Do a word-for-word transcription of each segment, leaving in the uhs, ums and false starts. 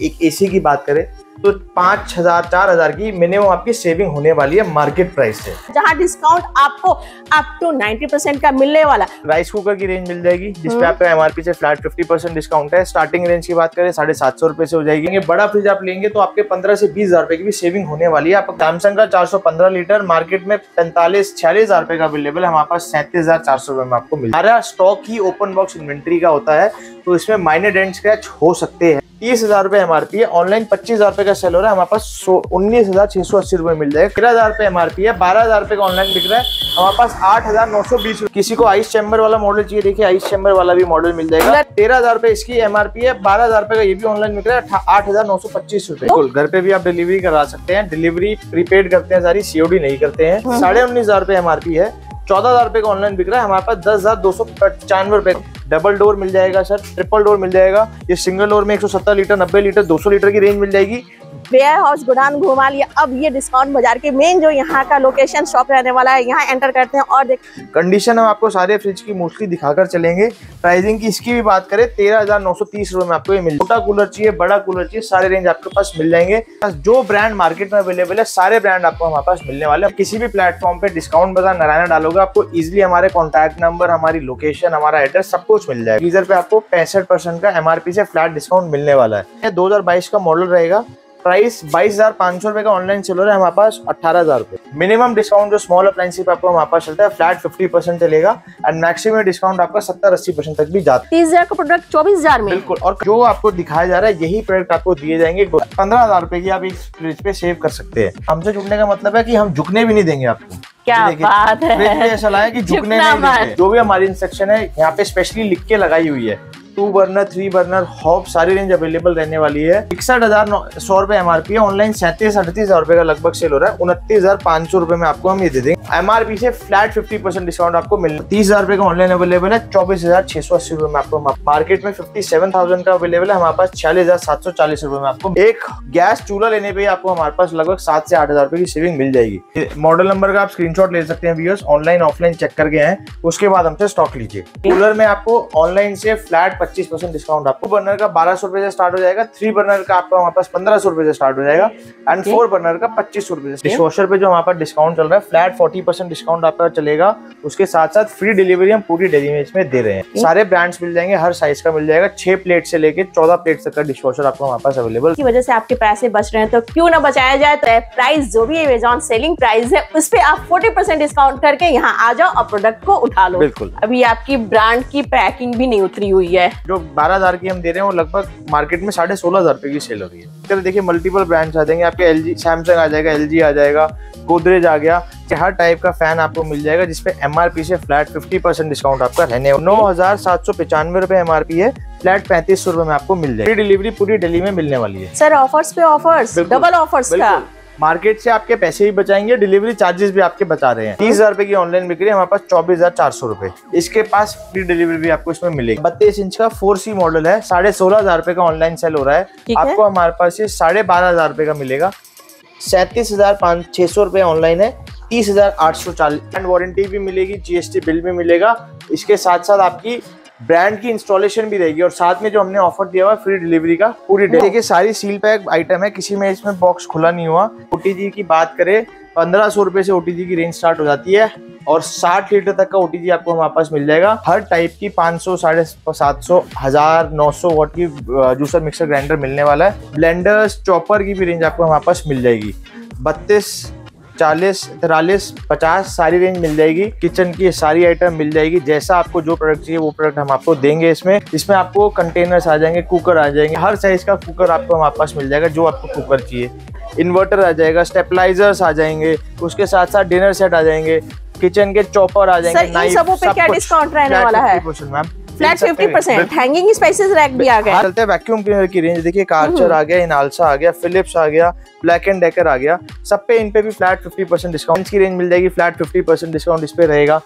एक एसी की बात करें तो पाँच हजार चार हजार की मिनिमम आपकी सेविंग होने वाली है मार्केट प्राइस से, जहां डिस्काउंट आपको अप टू नब्बे परसेंट का मिलने वाला। राइस कुकर की रेंज मिल जाएगी जिसपे आपका एमआरपी से फ्लैट पचास परसेंट डिस्काउंट है। स्टार्टिंग रेंज की बात करें साढ़े सात सौ रुपए से हो जाएगी। बड़ा फ्रिज आप लेंगे तो आपके पंद्रह से बीस हजार रुपए की भी सेविंग होने वाली है। आपको सैमसंग का चार सौ पंद्रह लीटर मार्केट में पैंतालीस छियालीस हजार रुपए का अवेलेबल है, हमारे पास सैंतीस हजार चार सौ रुपए में आपको मिल। हमारा स्टॉक ही ओपन बॉक्स इन्वेंट्री का होता है तो इसमें माइनर डेंट स्क्रैच हो सकते हैं। तीस हजार रुपए एमआरपी है, ऑनलाइन पच्चीस हजार रुपए का सेल हो रहा है, हमारे पास उन्नीस हजार छह सौ अस्सी रुपए मिल जाएगा। तेरह हजार रुपए एमआरपी है, बारह हजार रुपए का ऑनलाइन बिक रहा है, हमारे पास आठ हजार नौ सौ बीस। किसी को आइस चैम्बर वाला मॉडल चाहिए, देखिए आइस चैम्बर वाला भी मॉडल मिल जाएगा। तेरह हजार रुपए इसकी एमआरपी है, बारह हजार रुपए का ये भी ऑनलाइन बिक रहा है, आठ हजार नौ सौ पच्चीस रुपए। घर पे भी आप डिलीवरी करा सकते हैं, डिलीवरी प्रीपेड करते हैं सारी, सीओडी नहीं करते हैं। साढ़े उन्नीस हजार रुपए एमआरपी है, चौदह हजार रुपए का ऑनलाइन बिक रहा है, हमारे पास दस हजार दो सौ पचानवे रुपए। डबल डोर मिल जाएगा सर, ट्रिपल डोर मिल जाएगा। ये सिंगल डोर में एक सौ सत्तर लीटर, नब्बे लीटर, दो सौ लीटर की रेंज मिल जाएगी। वेयर हाउस गोडाउन घुमा लिया। अब ये डिस्काउंट बाजार के मेन जो यहाँ का लोकेशन शॉप रहने वाला है, यहाँ एंटर करते हैं और देख कंडीशन हम आपको सारे फ्रिज की मोस्टली दिखाकर चलेंगे। प्राइसिंग की इसकी भी बात करें तेरह हजार नौ सौ तीस रुपए में आपको ये मिल। छोटा कूलर चाहिए, बड़ा कूलर चाहिए, सारे रेंज आपके पास मिल जाएंगे। जो ब्रांड मार्केट में अवेलेबल है सारे ब्रांड आपको हमारे पास मिलने वाले हैं। किसी भी प्लेटफॉर्म पे डिस्काउंट बाजार नारायण डालोगे आपको इजिली हमारे कॉन्टैक्ट नंबर, हमारी लोकेशन, हमारा एड्रेस सब कुछ मिल जाएगा। गीजर पे आपको पैंसठ परसेंट का एमआरपी से फ्लैट डिस्काउंट मिलने वाला है। दो हजार बाईस का मॉडल रहेगा, प्राइस बाईस हजार पाँच सौ रुपए का ऑनलाइन चल रहा है, हमारे पास अठारह हजार रुपए। मिनिमम डिस्काउंट जो स्मॉल अप्लायंस पे आपको हमारे पास चलता है फ्लैट पचास परसेंट चलेगा एंड मैक्सिमम डिस्काउंट आपका सत्तर अस्सी परसेंट तक भी जाता है। तीस हजार का प्रोडक्ट चौबीस हजार में बिल्कुल। और जो आपको दिखाया जा रहा है यही प्रोडक्ट आपको दिए जाएंगे। पंद्रह हजार रुपए की आप इस फ्रिज पे सेव कर सकते हैं। हमसे जुड़ने का मतलब है कि हम झुकने भी नहीं देंगे आपको। क्या बात है, ऐसा लगा कि झुकने नहीं देंगे। जो भी हमारी इंस्ट्रक्शन है यहाँ पे स्पेशली लिख के लगाई हुई है। Two burner, three burner, hob सारी रेंज अवेलेबल रहने वाली है। इकसठ हजार सौ रुपए एमआरपी है, ऑनलाइन सैंतीस अड़तीस हजार रुपए का लगभग सेल हो रहा है। उनतीस हजार पाँच सौ रुपए में आपको हम ये दे देंगे। एमआरपी से फ्लैट पचास परसेंट डिस्काउंट आपको मिल। तीस हजार रुपए का ऑनलाइन अवेलेबल है, चौबीस हजार छह सौ अस्सी रुपए में आपको। मार्केट में फिफ्टी सेवन थाउजेंड का अवेलेबल है, हमारे पास छियालीस हजार सात सौ चालीस रुपए में आपको। एक गैस चूल्हा लेने पे आपको हमारे पास लगभग सात से आठ हजार रुपए की सेविंग मिल जाएगी। मॉडल नंबर का आप स्क्रीनशॉट ले सकते हैं व्यूअर्स, ऑनलाइन ऑफलाइन चेक करके आए, उसके बाद हमसे स्टॉक लीजिए। कूलर में आपको ऑनलाइन से फ्लैट पच्चीस परसेंट डिस्काउंट आपको। बर्नर का बारह सौ रुपए से स्टार्ट हो जाएगा, थ्री बर्नर का आपका हमारे पास पंद्रह सौ रुपए से स्टार्ट हो जाएगा एंड फोर बर्नर का पच्चीस सौ रुपए से। डिशवॉशर पे जो हमारे पास डिस्काउंट चल रहा है फ्लैट चालीस परसेंट डिस्काउंट आपका चलेगा, उसके साथ साथ फ्री डिलीवरी हम पूरी डेली में इसमें दे रहे हैं। सारे ब्रांड्स मिल जाएंगे, हर साइज का मिल जाएगा। छह प्लेट से लेके चौदह प्लेट तक का डिशवॉशर आपको हमारे पास अवेलेबल। की वजह से आपके पैसे बच रहे हैं तो क्यों ना बचाया जाए। तो प्राइस जो भी अमेज़न सेलिंग प्राइस है उस पे आप चालीस परसेंट डिस्काउंट करके यहाँ आ जाओ और प्रोडक्ट को उठा लो। बिल्कुल। अभी आपकी ब्रांड की पैकिंग भी नहीं उतरी हुई है। जो बारह हजार की हम दे रहे हैं वो लगभग मार्केट में साढ़े सोलह हजार रुपए की सेल हो रही है। देखिए मल्टीपल ब्रांड्स आ जाएंगे आपके, एलजी, सैमसंग आ जाएगा, एलजी आ जाएगा, गोदरेज आ गया। हर टाइप का फैन आपको मिल जाएगा जिसपे एमआरपी से फ्लैट पचास परसेंट डिस्काउंट आपका रहने। नौ हजार सात सौ पचानवे रुपए एमआरपी है, फ्लैट पैंतीस सौ रुपए में आपको मिल जाएगी। डिलीवरी पूरी दिल्ली में मिलने वाली है। सर ऑफर्स पे ऑफर्स, डबल ऑफर्स का। मार्केट से आपके पैसे भी बचाएंगे, डिलीवरी चार्जेस भी आपके बचा रहे हैं। तीस हजार रुपए की ऑनलाइन बिक्री हमारे पास चौबीस हजार चार सौ रुपए। इसके पास फ्री डिलीवरी भी आपको इसमें मिलेगी। बत्तीस इंच का फोर सी मॉडल है, साढ़े सोलह हजार रुपए का ऑनलाइन सेल हो रहा है, आपको हमारे पास ये साढ़े बारह हजार रुपए का मिलेगा। सैंतीस हजार पाँच छह सौ रुपए ऑनलाइन है, तीस हजार आठ सौ चालीस एंड वारंटी भी मिलेगी, जीएसटी बिल भी मिलेगा। इसके साथ साथ आपकी ब्रांड की इंस्टॉलेशन भी रहेगी और साथ में जो हमने ऑफर दिया हुआ फ्री डिलीवरी का पूरी डे। देखिए सारी सील पैक आइटम है, किसी में इसमें बॉक्स खुला नहीं हुआ। ओटीजी की बात करें पंद्रह सौ रुपए से ओटीजी की रेंज स्टार्ट हो जाती है और साठ लीटर तक का ओटीजी आपको हमारे पास मिल जाएगा। हर टाइप की पाँच सौ, साढ़े सात सौ, हजार, नौ सौ वाट की जूसर मिक्सर ग्राइंडर मिलने वाला है। ब्लेंडर्स, चॉपर की भी रेंज आपको हमारे पास मिल जाएगी। बत्तीस, चालीस, तिरालीस, पचास सारी रेंज मिल जाएगी। किचन की सारी आइटम मिल जाएगी। जैसा आपको जो प्रोडक्ट चाहिए वो प्रोडक्ट हम आपको देंगे। इसमें इसमें आपको कंटेनर्स आ जाएंगे, कुकर आ जाएंगे, हर साइज का कुकर आपको हमारे पास मिल जाएगा जो आपको कुकर चाहिए। इन्वर्टर आ जाएगा, स्टेबलाइजर्स आ जाएंगे, उसके साथ साथ डिनर सेट आ जाएंगे, किचन के चॉपर आ जाएंगे। सर, इन सबों पे क्या डिस्काउंट रहने वाला है? मैम फ्लैट पचास परसेंट। हैंगिंग स्पाइसेस रैक भी आ गया। चलते हैं वैक्यूम क्लीनर की रेंज। देखिए कार्चर आ गया, इनाल्सा आ गया, फिलिप्स आ गया, ब्लैक एंड डेकर आ गया। सब पे इन पे भी फ्लैट पचास परसेंट डिस्काउंट की रेंज मिल जाएगी। फ्लैट पचास परसेंट डिस्काउंट इस पे रहेगा।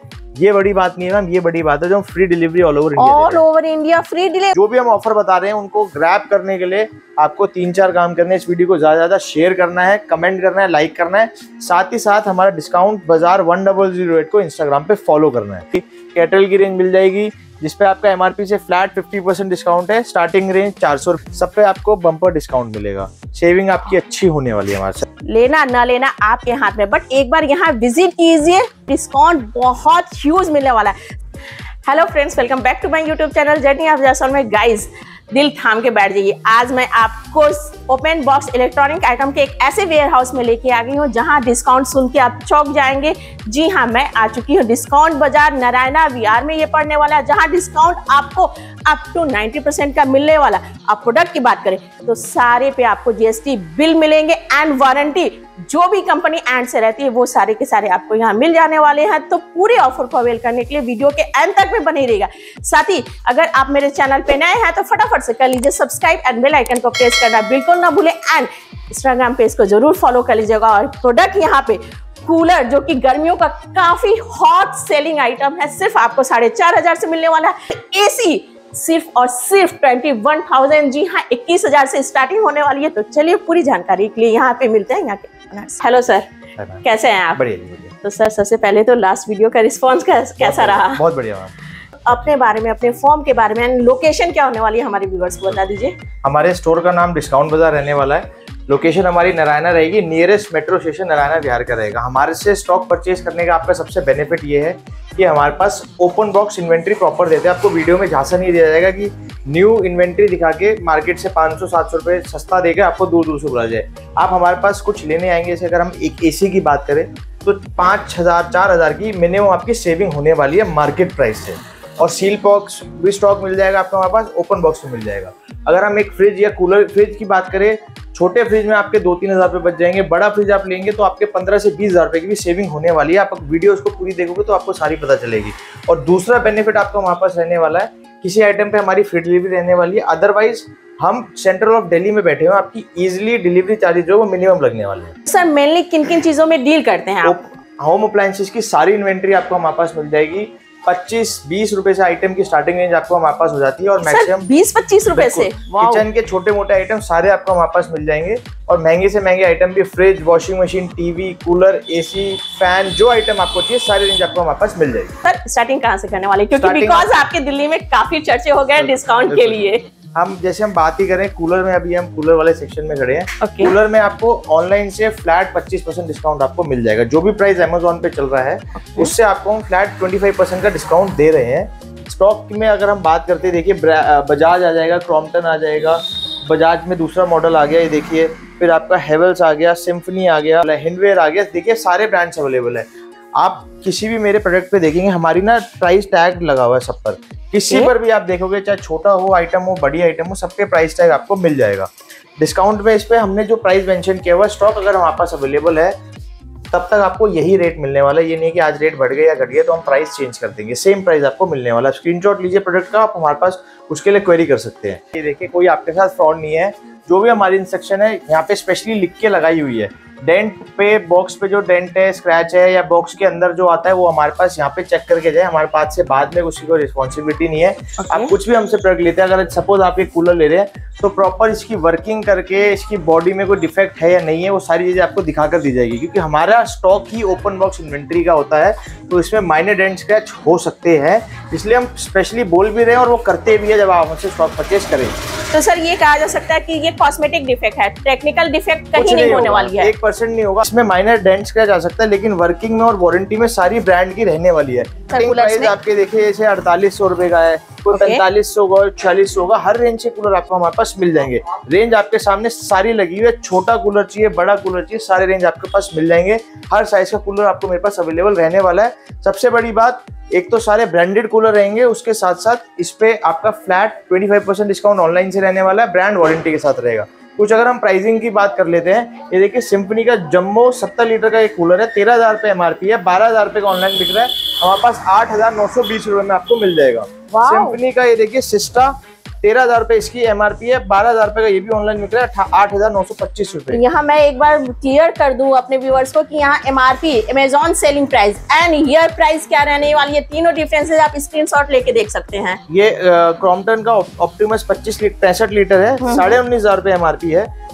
ये बड़ी बात नहीं है मैम, ये बड़ी बात है जो हम free delivery all over India all over India free delivery. जो भी हम ऑफर बता रहे हैं उनको ग्रैब करने के लिए आपको तीन चार काम करने हैं। इस वीडियो को ज्यादा ज्यादा शेयर करना है, कमेंट करना है, लाइक करना है, साथ ही साथ हमारा discount Bazaar one double zero eight को इंस्टाग्राम पे फॉलो करना है। कैटल की रेंज मिल जाएगी जिसपे आपका एमआरपी से फ्लैट फिफ्टी परसेंट डिस्काउंट है। स्टार्टिंग रेंज चार सौ, सब पे आपको बम्पर डिस्काउंट मिलेगा। सेविंग आपकी अच्छी होने वाली है हमारे साथ। लेना ना लेना आपके हाथ में, बट एक बार यहाँ विजिट कीजिए, डिस्काउंट बहुत ह्यूज मिलने वाला है। Hello friends, welcome back to my YouTube channel journey of Jaiswal में। गाइस, दिल थाम के बैठ जाइए, आज मैं आपको ओपन बॉक्स इलेक्ट्रॉनिक आइटम के एक ऐसे वेयर हाउस में लेके आ गई हूँ जहाँ डिस्काउंट सुन के आप चौंक जाएंगे। जी हाँ, मैं आ चुकी हूँ डिस्काउंट बाजार नारायणा विहार में। ये पड़ने वाला है जहाँ डिस्काउंट आपको अप टू नाइन्टी परसेंट का मिलने वाला। आप प्रोडक्ट की बात करें तो सारे पे आपको जीएसटी बिल मिलेंगे एंड वारंटी जो भी कंपनी एंड से रहती है वो सारे के सारे आपको यहाँ मिल जाने वाले हैं। तो पूरे ऑफर को अवेल करने के लिए वीडियो के एंड तक में बने रहेगा। साथ ही अगर आप मेरे चैनल पे नए हैं तो फटाफट से कर लीजिए सब्सक्राइब एंड बेल आइकन को प्रेस करना बिल्कुल ना भूले एंड इंस्टाग्राम पेज को जरूर फॉलो कर लीजिएगा। और प्रोडक्ट यहाँ पे कूलर जो कि गर्मियों का काफी हॉट सेलिंग आइटम है, सिर्फ आपको साढ़े चार हजार से मिलने वाला है। एसी सिर्फ और सिर्फ ट्वेंटी वन थाउजेंड, जी हाँ इक्कीस हजार से स्टार्टिंग होने वाली है। तो चलिए पूरी जानकारी के लिए यहाँ पे मिलते हैं यहाँ के। हेलो सर, कैसे हैं आप? बढ़िया बढ़िया। तो सर सबसे पहले तो लास्ट वीडियो का रिस्पांस कैसा रहा? बहुत बढ़िया। अपने बारे में, अपने फॉर्म के बारे में, लोकेशन क्या होने वाली है हमारे व्यूअर्स को बता दीजिए। हमारे स्टोर का नाम डिस्काउंट बाजार रहने वाला है। लोकेशन हमारी नारायणा रहेगी, nearest metro station Naraina Vihar का रहेगा। हमारे से स्टॉक परचेज करने का आपका सबसे बेनिफिट ये है कि हमारे पास ओपन बॉक्स इन्वेंट्री प्रॉपर देते हैं। आपको वीडियो में झांसा नहीं दिया जाएगा कि न्यू इन्वेंट्री दिखा के मार्केट से पाँच सौ सात सौ रुपये सस्ता देकर आपको दूर दूर से बुला जाए। आप हमारे पास कुछ लेने आएंगे, जैसे अगर हम एक एसी की बात करें तो पाँच हज़ार चार हज़ार की मिनिमम आपकी सेविंग होने वाली है मार्केट प्राइस से। और सील बॉक्स भी स्टॉक मिल जाएगा आपको हमारे पास, ओपन बॉक्स में मिल जाएगा। अगर हम एक फ्रिज या कूलर, फ्रिज की बात करें, छोटे फ्रिज में आपके दो तीन हजार रुपये बच जाएंगे। बड़ा फ्रिज आप लेंगे तो आपके पंद्रह से बीस हजार रुपये की भी सेविंग होने वाली है। आप वीडियो उसको पूरी देखोगे तो आपको सारी पता चलेगी। और दूसरा बेनिफिट आपको हमारे पास रहने वाला है, किसी आइटम पे हमारी फ्री डिलीवरी रहने वाली है। अदरवाइज हम सेंट्रल ऑफ दिल्ली में बैठे हुए, आपकी इजिली डिलीवरी चार्जेस जो वो मिनिमम लगने वाले हैं। सर मेनली किन किन चीजों में डील करते हैं आप? होम अप्लायंसेस की सारी इन्वेंट्री आपको हमारे पास मिल जाएगी। पच्चीस बीस रुपए से आइटम की स्टार्टिंग रेंज आपको हमारे पास हो जाती है। और मैक्सिमम बीस पच्चीस रुपए से किचन के छोटे मोटे आइटम सारे आपको हमारे पास मिल जाएंगे। और महंगे से महंगे आइटम भी, fridge, washing machine, TV, cooler, AC, fan, जो आइटम आपको चाहिए सारी रेंज आपको हमारे पास मिल जाएगी। सर स्टार्टिंग कहाँ से करने वाले, क्योंकि बिकॉज आपके दिल्ली में काफी चर्चे हो गए डिस्काउंट के लिए। हम जैसे हम बात ही करें कूलर में, अभी हम कूलर वाले सेक्शन में खड़े हैं। okay. कूलर में आपको ऑनलाइन से फ्लैट पच्चीस परसेंट डिस्काउंट आपको मिल जाएगा। जो भी प्राइस अमेजोन पे चल रहा है okay. उससे आपको हम फ्लैट पच्चीस परसेंट का डिस्काउंट दे रहे हैं। स्टॉक में अगर हम बात करते हैं, देखिए बजाज आ जाएगा, क्रॉम्पटन आ जाएगा, बजाज में दूसरा मॉडल आ गया, ये देखिए, फिर आपका हेवल्स आ गया, सिम्फनी आ गया, हिंडवेयर आ गया। देखिए सारे ब्रांड्स अवेलेबल है। आप किसी भी मेरे प्रोडक्ट पे देखेंगे हमारी ना प्राइस टैग लगा हुआ है सब पर। किसी पर भी आप देखोगे, चाहे छोटा हो आइटम हो, बड़ी आइटम हो, सबके प्राइस टैग आपको मिल जाएगा। डिस्काउंट में इस पे हमने जो प्राइस मेंशन किया हुआ, स्टॉक अगर हमारे पास अवेलेबल है तब तक आपको यही रेट मिलने वाला है। ये नहीं कि आज रेट बढ़ गया या घट गया तो हम प्राइस चेंज कर देंगे, सेम प्राइस आपको मिलने वाला है। स्क्रीनशॉट लीजिए प्रोडक्ट का, आप हमारे पास उसके लिए क्वेरी कर सकते हैं। ये देखिए कोई आपके साथ फ्रॉड नहीं है। जो भी हमारी इंस्ट्रक्शन है यहाँ पे स्पेशली लिख के लगाई हुई है। डेंट पे, बॉक्स पे जो डेंट है, स्क्रैच है या बॉक्स के अंदर जो आता है वो हमारे पास यहाँ पे चेक करके जाए। हमारे पास से बाद में उसकी कोई रिस्पॉन्सिबिलिटी नहीं है। okay. आप कुछ भी हमसे प्रोडक्ट लेते हैं, अगर सपोज आप एक कूलर ले रहे हैं तो प्रॉपर इसकी वर्किंग करके, इसकी बॉडी में कोई डिफेक्ट है या नहीं है, वो सारी चीजें आपको दिखा कर दी जाएगी। क्योंकि हमारा स्टॉक ही ओपन बॉक्स इन्वेंट्री का होता है तो इसमें माइनर डेंट स्क्रैच हो सकते हैं, इसलिए हम स्पेशली बोल भी रहे हैं और वो करते भी है जब आप हमसे स्टॉक परचेज करें। तो सर ये कहा जा सकता है कि ये कॉस्मेटिक डिफेक्ट है, टेक्निकल डिफेक्ट कहीं नहीं होने वाली है। एक परसेंट नहीं होगा, इसमें माइनर डेंट स्क्रैच आ सकता है, लेकिन वर्किंग में और वारंटी में सारी ब्रांड की रहने वाली है। प्राइस आपके देखिए जैसे अड़तालीस सौ रुपए का है, कोई पैंतालीस सौ का, छियालीस सौ का, हर रेंज के कूलर आपको हमारे पास मिल जाएंगे। रेंज आपके सामने सारी लगी हुई है, छोटा कूलर चाहिए, बड़ा कूलर चाहिए, सारे रेंज आपके पास मिल जाएंगे। हर साइज का कूलर आपको मेरे पास अवेलेबल रहने वाला है। सबसे बड़ी बात, एक तो सारे ब्रांडेड कूलर रहेंगे, उसके साथ साथ इस पे आपका फ्लैट पच्चीस परसेंट डिस्काउंट ऑनलाइन से रहने वाला है, ब्रांड वारंटी के साथ रहेगा। कुछ अगर हम प्राइसिंग की बात कर लेते हैं, ये देखिए सिम्फनी का जम्बो सत्तर लीटर का एक कूलर है, तेरह हजार रुपये एमआरपी है, बारह हजार रुपये का ऑनलाइन बिक रहा है, हमारे पास आठ हजार नौ सौ बीस रुपये में आपको मिल जाएगा। सिम्फनी का ये देखिए सिस्टा, तेरह हजार रुपए इसकी एमआरपी है, बारह हजार रुपए का ये भी ऑनलाइन मिल रहा है, आठ हजार नौ सौ पच्चीस रुपए। यहाँ मैं एक बार क्लियर कर दूं अपने व्यूअर्स को कि यहाँ MRP, Amazon selling price and our price क्या रहने वाली है, तीनों डिफरेंसेस आप स्क्रीनशॉट लेके देख सकते हैं। ये क्रॉम्पटन का ऑप्टिमस पच्चीस पैंसठ लीटर है, साढ़े उन्नीस हजार रुपए एमआरपी है।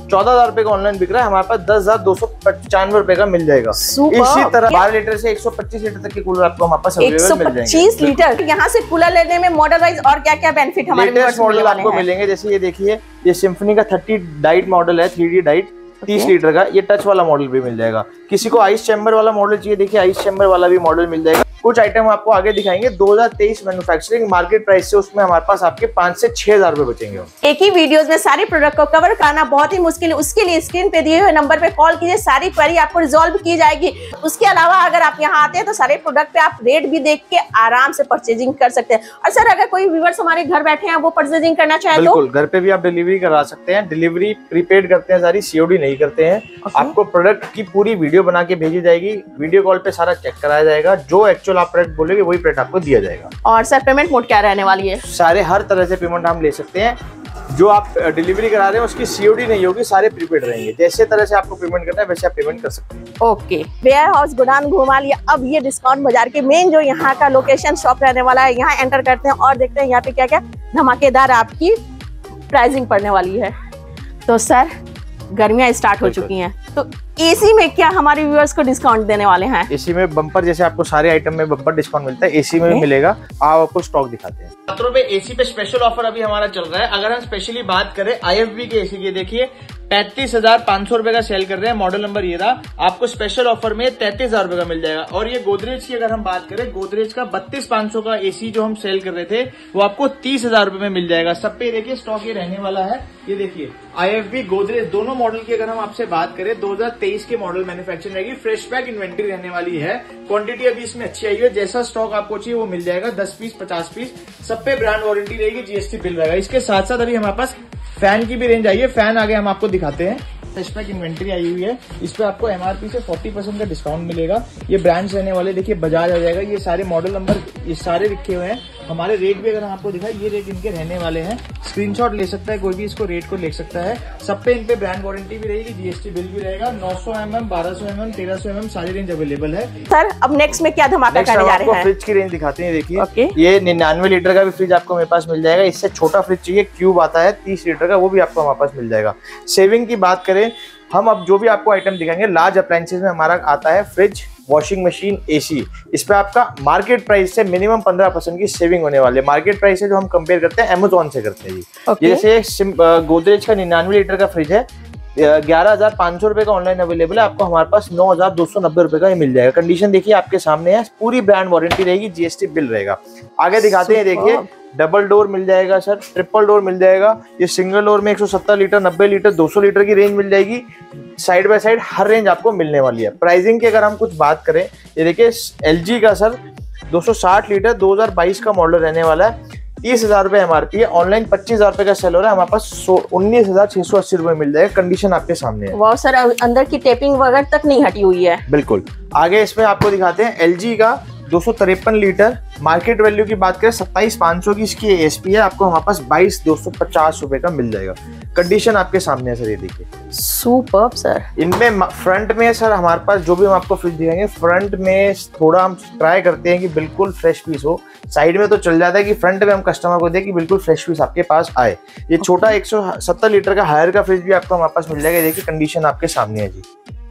चौदह हजार रुपए का ऑनलाइन बिक रहा है, हमारे पास दस हजार दो सौ पचानवे रुपए का मिल जाएगा। इसी तरह बारह लीटर से एक सौ पच्चीस लीटर तक के कूलर आपको हमारे पास अवेलेबल मिल जाएंगे। पच्चीस लीटर यहाँ से कूलर लेने में मॉडल वाइज और क्या क्या बेनिफिट हमारे लेटेस्ट मॉडल आपको मिलेंगे। जैसे ये देखिए, ये सिम्फनी का थर्टी डाइट मॉडल है, थ्री डी डाइट तीस लीटर का, ये टच वाला मॉडल भी मिल जाएगा। किसी को आइस चैम्बर वाला मॉडल चाहिए, देखिए आइस चैम्बर वाला भी मॉडल मिल जाएगा। कुछ आइटम आपको आगे दिखाएंगे। दो हजार तेईस मैन्युफैक्चरिंग मार्केट प्राइस से उसमें हमारे पास आपके पांच से छह हजार रुपए बचेंगे। एक ही वीडियोस में सारे प्रोडक्ट को कवर करना बहुत ही मुश्किल है, उसके लिए स्क्रीन पे दिए हुए नंबर पे कॉल कीजिए, सारी क्वेरी आपको रिजॉल्व की जाएगी। उसके अलावा अगर आप यहाँ आते हैं तो सारे प्रोडक्ट पे आप रेट भी देख के आराम से परचेजिंग कर सकते हैं। और सर अगर कोई व्यूअर्स हमारे घर बैठे हैं वो परचेजिंग करना चाहे तो घर पे भी आप डिलीवरी करा सकते हैं। डिलीवरी प्रीपेड करते हैं सारी, सीओडी नहीं करते हैं। आपको प्रोडक्ट की पूरी वीडियो बना के भेजी जाएगी, वीडियो कॉल पे सारा चेक कराया जाएगा, जो एक्चुअल आप प्रोडक्ट बोलेंगे वही प्रोडक्ट आपको दिया जाएगा। और सर पेमेंट मोड क्या रहने वाली है? सारे हर तरह से पेमेंट हम ले सकते हैं। जो आप डिलीवरी करा रहे हैं उसकी सीओडी नहीं होगी, सारे प्रीपेड रहेंगे। जैसे तरह से आपको पेमेंट करना है वैसे आप पेमेंट कर सकते हैं। ओके, वेयर हाउस गोडाउन घुमा लिया। अब ये डिस्काउंट बाजार के मेन जो यहाँ का लोकेशन शॉप रहने वाला है, यहाँ एंटर करते हैं और देखते हैं यहाँ पे क्या क्या धमाकेदार आपकी प्राइसिंग पड़ने वाली है। तो सर गर्मियां स्टार्ट हो चुकी हैं, तो एसी में क्या हमारे व्यूअर्स को डिस्काउंट देने वाले हैं? एसी में बम्पर, जैसे आपको सारे आइटम में बम्पर डिस्काउंट मिलता है, एसी में भी मिलेगा। आप आपको स्टॉक दिखाते हैं। छात्रों पे एसी पे स्पेशल ऑफर अभी हमारा चल रहा है। अगर हम स्पेशली बात करें आईएफबी के एसी की, देखिए पैंतीस हजार पांच सौ रुपए का सेल कर रहे हैं, मॉडल नंबर ये रहा। आपको स्पेशल ऑफर में तैतीस हजार रुपए का मिल जाएगा। और ये गोदरेज की अगर हम बात करें, गोदरेज का बत्तीस पांच सौ का एसी जो हम सेल कर रहे थे वो आपको तीस हजार रुपए में मिल जाएगा। सब पे देखिए स्टॉक ये रहने वाला है। ये देखिए आईएफबी गोदरेज दोनों मॉडल की अगर हम आपसे बात करें, दो हजार तेईस के मॉडल मैन्युफैक्चरिंग रहेगी, फ्रेश पैक इन्वेंट्री रहने वाली है। क्वांटिटी अभी इसमें अच्छी आई है, जैसा स्टॉक आपको चाहिए वो मिल जाएगा। दस पीस पचास पीस सब पे ब्रांड वारंटी रहेगी, जीएसटी बिल रहेगा। इसके साथ साथ अभी हमारे पास फैन की भी रेंज आई है। फैन आगे हम आपको दिखाते हैं। फ्रेश पैक इन्वेंट्री आई हुई है, इस पे आपको एमआरपी से चालीस परसेंट का डिस्काउंट मिलेगा। ये ब्रांड्स रहने वाले, देखिए बजाज आ जाएगा। ये सारे मॉडल नंबर ये सारे लिखे हुए हैं। हमारे रेट भी अगर हम आपको दिखाएं, ये रेट इनके रहने वाले हैं। स्क्रीनशॉट ले सकता है कोई भी, इसको रेट को ले सकता है। सब पे इन पे ब्रांड वारंटी भी रहेगी, जीएसटी बिल भी रहेगा। नौ सौ एम एम, बारह सौ एम एम, तेरह सौ एम एम सारी रेंज अवेलेबल है। सर अब नेक्स्ट में क्या धमाका करने जा रहे हैं? फ्रिज की रेंज दिखाते हैं। देखिए okay. ये निन्यानवे लीटर का भी फ्रिज आपको मेरे पास मिल जाएगा। इससे छोटा फ्रिज चाहिए, क्यूब आता है तीस लीटर का, वो भी आपको हमारे पास मिल जाएगा। सेविंग की बात करें, हम अब जो भी आपको आइटम दिखाएंगे लार्ज अप्लायंसेस में हमारा आता है फ्रिज, वॉशिंग मशीन, एसी। इस पे आपका मार्केट प्राइस से मिनिमम पंद्रह परसेंट की सेविंग होने वाली है। मार्केट प्राइस से जो हम कंपेयर करते हैं अमेजोन से करते हैं जी। okay. जैसे गोदरेज का निन्यानवे लीटर का फ्रिज है, ग्यारह हजार पांच सौ रुपए का ऑनलाइन अवेलेबल है। आपको हमारे पास नौ हजार दो सौ नब्बे रुपए का ही मिल जाएगा। कंडीशन देखिए आपके सामने है, पूरी ब्रांड वारंटी रहेगी, जीएसटी बिल रहेगा। आगे दिखाते हैं, देखिए डबल डोर मिल जाएगा सर, ट्रिपल डोर मिल जाएगा। ये सिंगल डोर में एक सौ सत्तर लीटर, नब्बे लीटर, दो सौ लीटर की रेंज मिल जाएगी। साइड बाय साइड हर रेंज आपको मिलने वाली है। प्राइसिंग की अगर हम कुछ बात करें, ये देखिए एलजी का सर दो सौ साठ लीटर दो हजार बाईस का मॉडल रहने वाला है। तीस हजार रुपए एमआरपी है, ऑनलाइन पच्चीस हजार रुपए का सेल हो रहा है। हमारे पास उन्नीस हजार छह सौ अस्सी रुपए मिल जाएगा। कंडीशन आपके सामने है। वाह सर, अंदर की टेपिंग वगैरह तक नहीं हटी हुई है। बिल्कुल। आगे इसमें आपको दिखाते हैं एलजी का दो सौ तिरपन लीटर, मार्केट वैल्यू की बात करें सत्ताईस पाँच सौ की इसकी एएसपी है। आपको हमारे पास बाईस दो सौ पचास रुपए का मिल जाएगा। कंडीशन आपके सामने है सर, ये देखिए सुपर्ब सर। इनमें फ्रंट में सर हमारे पास जो भी हम आपको फ्रिज दिखाएंगे, फ्रंट में थोड़ा हम ट्राई करते हैं कि बिल्कुल फ्रेश पीस हो। साइड में तो चल जाता है कि फ्रंट में हम कस्टमर को दें कि बिल्कुल फ्रेश पीस आपके पास आए। ये छोटा एक सौ सत्तर लीटर का हायर का फ्रिज भी आपको हमारे पास मिल जाएगा। देखिए कंडीशन आपके सामने है जी।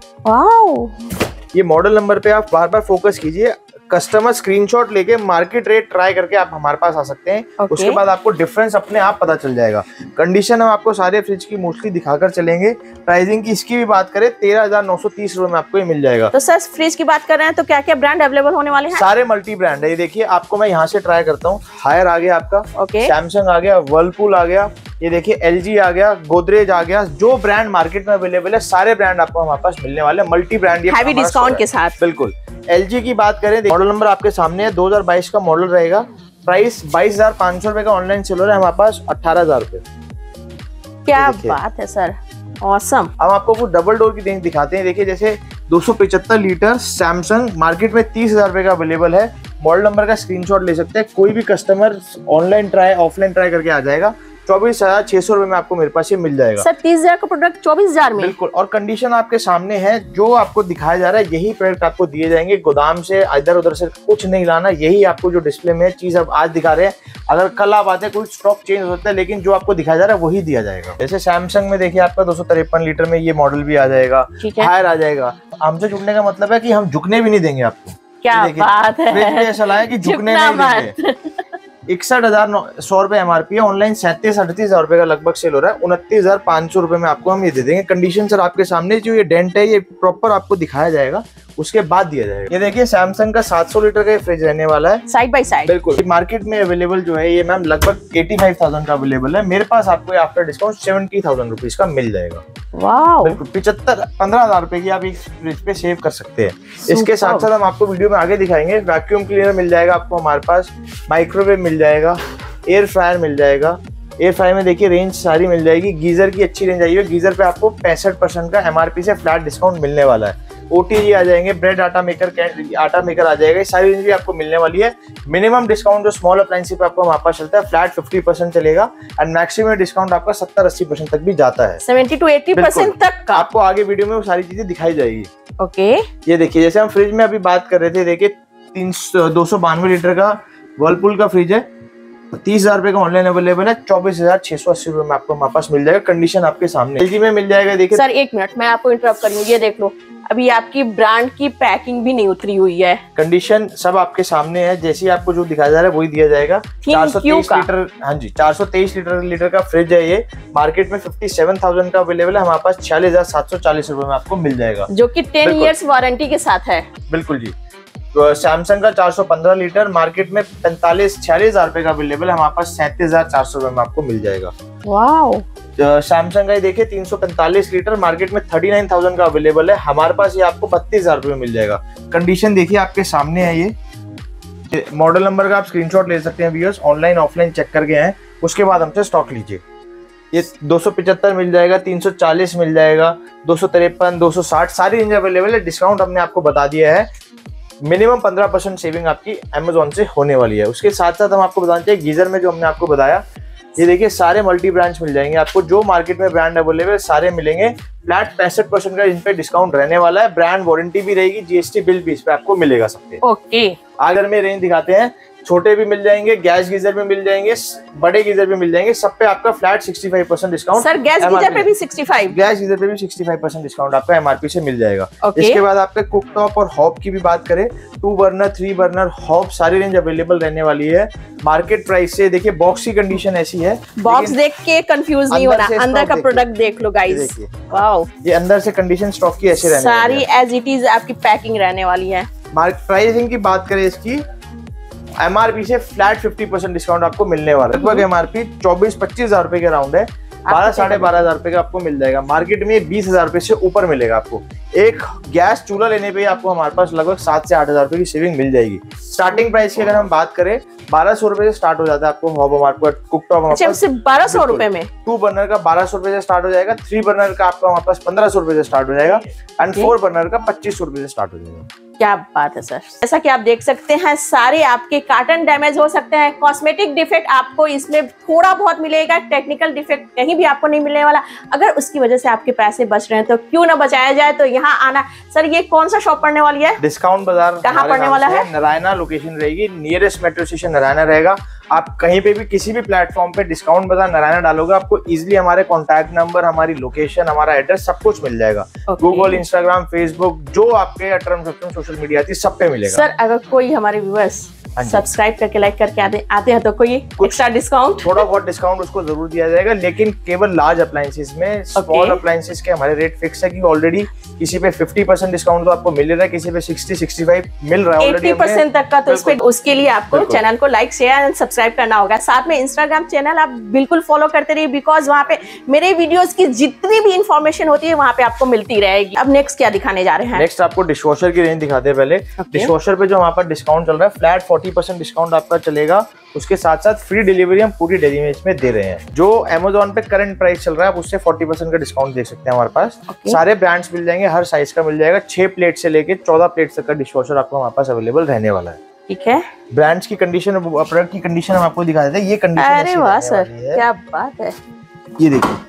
वाओ, ये मॉडल नंबर पे आप बार बार फोकस कीजिए। कस्टमर स्क्रीनशॉट लेके मार्केट रेट ट्राई करके आप हमारे पास आ सकते हैं। okay. उसके बाद आपको डिफरेंस अपने आप पता चल जाएगा। कंडीशन हम आपको सारे फ्रिज की मोस्टली दिखाकर चलेंगे। प्राइसिंग की इसकी भी बात करें, तेरह हजार नौ सौ तीस रुपए में आपको ये मिल जाएगा। तो सर फ्रिज की बात कर रहे हैं तो क्या क्या ब्रांड अवेलेबल होने वाले हैं? सारे मल्टी ब्रांड है। ये देखिए आपको मैं यहाँ से ट्राई करता हूँ। हायर आ गया आपका, okay. सैमसंग आ गया, वर्लपूल आ गया, ये देखिए एलजी आ गया, गोदरेज आ गया। जो ब्रांड मार्केट में अवेलेबल है सारे ब्रांड आपको हमारे पास मिलने वाले हैं, मल्टी ब्रांड, ये हैवी डिस्काउंट के साथ। बिल्कुल। एलजी की बात करें, मॉडल नंबर आपके सामने है, दो हजार बाईस का मॉडल रहेगा। प्राइस बाईस हजार पाँच सौ रुपए का ऑनलाइन सेल हो रहा है, हमारे पास अठारह हजार रुपए। क्या बात है सर, ऑसम। हम आपको वो डबल डोर की रेंज दिखाते हैं। देखिए जैसे दो सौ पचहत्तर लीटर सैमसंग मार्केट में तीस हजार रुपए का अवेलेबल है। मॉडल नंबर का स्क्रीनशॉट ले सकते हैं। कोई भी customer online try offline try करके आ जाएगा। चौबीस हजार छह सौ रुपए में आपको मेरे पास ये मिल जाएगा। सर तीस हजार का प्रोडक्ट चौबीस हजार में? बिल्कुल, और कंडीशन आपके सामने है, जो आपको दिखाया जा रहा है यही प्रोडक्ट आपको दिए जाएंगे। गोदाम से इधर उधर से कुछ नहीं लाना, यही आपको जो डिस्प्ले में चीज आप आज दिखा रहे हैं, अगर कल आप आते हैं कोई स्टॉक चेंज हो सकता है, लेकिन जो आपको दिखाया जा रहा है वही दिया जाएगा। जैसे सैमसंग में देखिए आपका दो सौ तिरपन लीटर में ये मॉडल भी आ जाएगा, हायर आ जाएगा। हमसे जुड़ने का मतलब है कि हम झुकने भी नहीं देंगे आपको। क्या बात है, ऐसा लाया कि झुकने नहीं देंगे। इकसठ हजार सौ रुपए एमआरपी है, ऑनलाइन सैंतीस अड़तीस हजार रुपए का लगभग सेल हो रहा है। उनतीस हजार पाँच सौ रुपए में आपको हम ये दे देंगे। कंडीशन सर आपके सामने, जो ये डेंट है ये प्रॉपर आपको दिखाया जाएगा, उसके बाद दिया जाएगा। ये देखिए सैमसंग का सात सौ लीटर का फ्रिज रहने वाला है, साइड बाय साइड। बिल्कुल, मार्केट में अवेलेबल जो है ये मैम लगभग पचासी हज़ार का अवेलेबल है। मेरे पास आपको आफ्टर डिस्काउंट सत्तर हज़ार रुपीस का मिल जाएगा। वाह, बिल्कुल पिछहत्तर पंद्रह हजार रुपए की आप एक फ्रिज पे सेव कर सकते हैं। इसके साथ साथ हम आपको वीडियो में आगे दिखाएंगे, वैक्यूम क्लीनर मिल जाएगा आपको हमारे पास, माइक्रोवेव मिल जाएगा, एयर फ्रायर मिल जाएगा। एयर फ्रायर में देखिए रेंज सारी मिल जाएगी। गीजर की अच्छी रेंज आई है, गीजर पे आपको पैंसठ परसेंट का एमआरपी से फ्लैट डिस्काउंट मिलने वाला है। ओटीजी आ जाएंगे, ब्रेड आटा मेकर आटा मेकर आ जाएगा, ये सारी रेंज भी आपको मिलने वाली है। मिनिमम डिस्काउंट जो स्मॉल अप्लायंस पे आपको हमारे पास चलता है फ्लैट फिफ्टी परसेंट चलेगा, एंड मैक्सिमम डिस्काउंट आपका सत्तर अस्सी परसेंट तक भी जाता है, सेवेंटी टू एटी परसेंट तक का। आपको आगे वीडियो में वो सारी चीजें दिखाई जाएगी। ओके, ये देखिए जैसे हम फ्रिज में अभी बात कर रहे थे, देखिए तीन दो सौ बानवे लीटर का वर्लपूल का फ्रिज है, तीस हजार रुपए का ऑनलाइन अवेलेबल है, चौबीस हजार छह सौ अस्सी रुपए में आपको हमारे पास मिल जाएगा। कंडीशन आपके सामने एलजी में मिल जाएगा। देखिए सर एक मिनट मैं आपको इंटरप्ट करूँ, ये देख लो अभी आपकी ब्रांड की पैकिंग भी नहीं उतरी हुई है। कंडीशन सब आपके सामने है, जैसे आपको जो दिखाया जा रहा है वही दिया जाएगा। चार सौ तेईस लीटर, हाँ जी चार सौ तेईस लीटर लीटर का फ्रिज है ये, मार्केट में फिफ्टी सेवन थाउजेंड का अवेलेबल है, हमारे पास छियालीस हजार सात सौ चालीस रुपए में आपको मिल जाएगा, जो की टेन ईयर्स वारंटी के साथ है। बिल्कुल जी। तो सैमसंग का चार सौ पंद्रह लीटर मार्केट में पैंतालीस छियालीस हजार रुपए का अवेलेबल है, हमारे पास सैंतीस हजार चार सौ रुपए में आपको मिल जाएगा। वाओ, सैमसंग का देखिए तीन सौ पैंतालीस लीटर मार्केट में थर्टी नाइन थाउजेंड का अवेलेबल है, हमारे पास ये आपको बत्तीस हजार रुपए में मिल जाएगा। कंडीशन देखिए आपके सामने है, ये मॉडल नंबर का आप स्क्रीनशॉट ले सकते हैं व्यूअर्स, ऑनलाइन ऑफलाइन चेक करके आए, उसके बाद हमसे स्टॉक लीजिए। ये दो सौ पचहत्तर मिल जाएगा, तीन सौ चालीस मिल जाएगा, दो सौ तिरपन दो सौ साठ सारी रेंज अवेलेबल है। डिस्काउंट हमने आपको बता दिया है, मिनिमम पंद्रह परसेंट सेविंग आपकी अमेजोन से होने वाली है। उसके साथ साथ हम आपको बताना चाहिए गीजर में जो हमने आपको बताया, ये देखिए सारे मल्टी ब्रांड्स मिल जाएंगे आपको, जो मार्केट में ब्रांड अवेलेबल सारे मिलेंगे। फ्लैट पैंसठ परसेंट का इन पे डिस्काउंट रहने वाला है, ब्रांड वारंटी भी रहेगी, जीएसटी बिल भी इस पे आपको मिलेगा सबके। ओके, आगर में रेंज दिखाते हैं, छोटे भी मिल जाएंगे, गैस गीजर भी मिल जाएंगे, बड़े गीजर भी मिल जाएंगे, सब पे आपका फ्लैट पैंसठ percent discount. Sir gas geyser पे भी पैंसठ, गैस गीजर पे भी पैंसठ परसेंट डिस्काउंट आपका एमआरपी से मिल जाएगा। okay. इसके बाद आपके कुक टॉप और हॉब की भी बात करें, two burner three burner hob सारी रेंज अवेलेबल रहने वाली है। मार्केट प्राइस से देखिए, बॉक्स की कंडीशन ऐसी है, बॉक्स देख के कंफ्यूज नहीं होना, अंदर का प्रोडक्ट देख लो गाइस। वाओ, ये अंदर से कंडीशन स्टॉक की ऐसे रहने सारी एज इट इज आपकी पैकिंग रहने वाली है। मार्केट प्राइसिंग की बात करें, इसकी एमआरपी से फ्लैट पचास परसेंट डिस्काउंट आपको मिलने वाला है। लगभग एमआरपी चौबीस पच्चीस हजार रुपए के राउंड है, बारह साढ़े बारह हजार रुपए का आपको मिल जाएगा। मार्केट में बीस हजार रुपए से ऊपर मिलेगा आपको। एक गैस चूल्हा लेने पे आपको हमारे पास लगभग सात से आठ हजार रुपए की सेविंग मिल जाएगी। स्टार्टिंग प्राइस की अगर हम बात करें, बारह सौ रुपए से स्टार्ट हो जाता है आपको हॉब हमारे पास, कुकटॉप हमारे पास बारह सौ रुपए में। टू बर्नर का बारह सौ रुपए से स्टार्ट हो जाएगा, थ्री बर्नर का आपका हमारे पास पंद्रह सौ रुपए से स्टार्ट हो जाएगा, एंड फोर बर्नर का पच्चीस सौ रुपए से स्टार्ट हो जाएगा। क्या बात है सर, जैसा कि आप देख सकते हैं सारे आपके कार्टन डैमेज हो सकते हैं, कॉस्मेटिक डिफेक्ट आपको इसमें थोड़ा बहुत मिलेगा, टेक्निकल डिफेक्ट कहीं भी आपको नहीं मिलने वाला। अगर उसकी वजह से आपके पैसे बच रहे हैं तो क्यों ना बचाया जाए, तो यहाँ आना। सर ये कौन सा शॉप पड़ने वाली है? डिस्काउंट बाजार कहाँ पड़ने वाला है? नारायणा लोकेशन रहेगी, नियरेस्ट मेट्रो स्टेशन नारायणा रहेगा। आप कहीं पे भी किसी भी प्लेटफॉर्म पे डिस्काउंट बाजार नारायणा डालोगे, आपको इजीली हमारे कॉन्टैक्ट नंबर, हमारी लोकेशन, हमारा एड्रेस सब कुछ मिल जाएगा। गूगल, इंस्टाग्राम, फेसबुक, जो आपके टर्म्स ऑफ सोशल मीडिया आती है सब पे मिलेगा। सर अगर कोई हमारे व्यूअर्स सब्सक्राइब करके लाइक करके आते आते हैं तो कोई एक्स्ट्रा डिस्काउंट, थोड़ा बहुत डिस्काउंट उसको जरूर दिया जाएगा, लेकिन केवल लार्ज अप्लायंसेस में। स्मॉल अप्लायंसेस के हमारे रेट फिक्स है कि ऑलरेडी किसी पे फिफ्टी परसेंट डिस्काउंट तो आपको मिल रहा है, किसी पे सिक्सटी सिक्सटी फाइव मिल रहा है, अस्सी परसेंट तक का। तो उस पे उसके लिए आपको चैनल को लाइक शेयर एंड सब्सक्राइब करना होगा। साथ में इंस्टाग्राम चैनल आप बिल्कुल फॉलो करते रहिए, बिकॉज वहाँ पे मेरे वीडियोस की जितनी भी इंफॉर्मेशन होती है वहाँ पे आपको मिलती रहेगी। अब नेक्स्ट क्या दिखाने जा रहे हैं? नेक्स्ट आपको डिशवॉशर की रेंज दिखाते हैं। पहले डिशवॉशर पे जो हमारे पास डिस्काउंट चल रहा है, फ्लैट फोर्टी परसेंट डिस्काउंट आपका चलेगा। उसके साथ साथ फ्री डिलीवरी हम पूरी डेली में इसमें दे रहे हैं। जो अमेजोन पे करंट प्राइस चल रहा है, आप उससे चालीस परसेंट का डिस्काउंट देख सकते हैं हमारे पास। okay. सारे ब्रांड्स मिल जाएंगे, हर साइज का मिल जाएगा, छह प्लेट से लेके चौदह प्लेट तक का डिशवॉशर आपको हमारे पास अवेलेबल रहने वाला है। ठीक है, ब्रांड्स की कंडीशन, प्रोडक्ट की कंडीशन हम आपको दिखा देते हैं। ये कंडीशन अरे वाह सर, क्या बात है। ये देखिए,